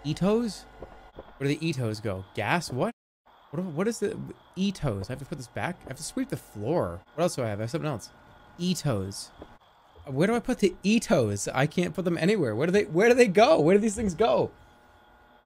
EATOS? Where do the EATOS go? Gas? What? What is the EATOS? I have to put this back? I have to sweep the floor. What else do I have? I have something else. EATOS. Where do I put the EATOS? I can't put them anywhere. Where do they go? Where do these things go?